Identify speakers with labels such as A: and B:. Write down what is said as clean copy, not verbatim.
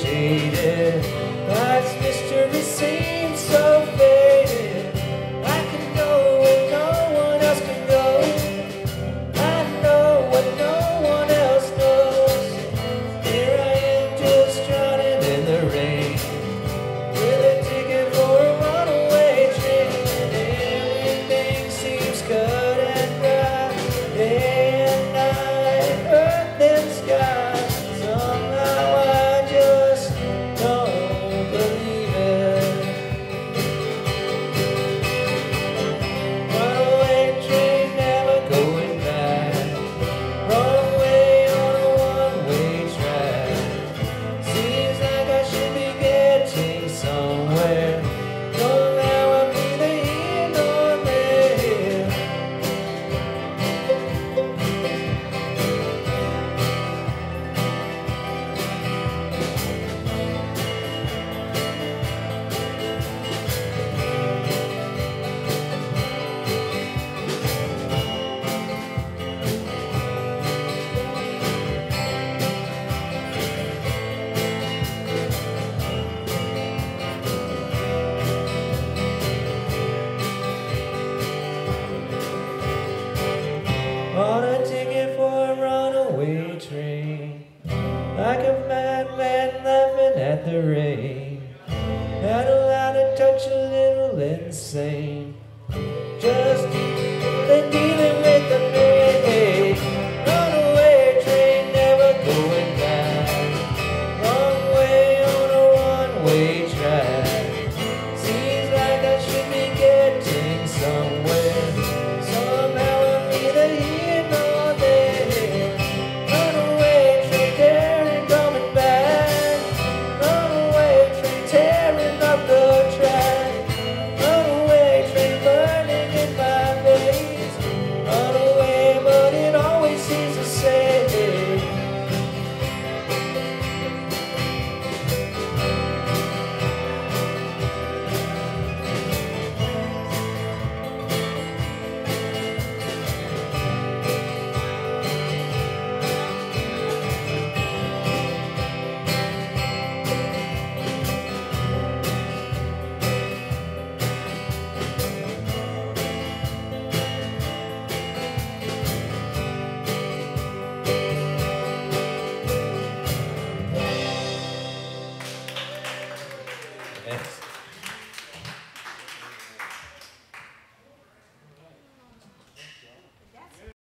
A: jaded. Life's mystery seems so faded. I can go where no one else can go. I know what no one else knows. Here I am just drowning in the rain, with a ticket for a runaway train. Everything seems cut and dry, day and night, earth and sky. Somehow I just don't believe it. Runaway train never going back, runaway on a one-way track. Seems like I should be getting somewhere. No, now I'm neither here nor there. On a ticket for a runaway train, like a madman laughing at the rain. Not allowed to touch a little insane, just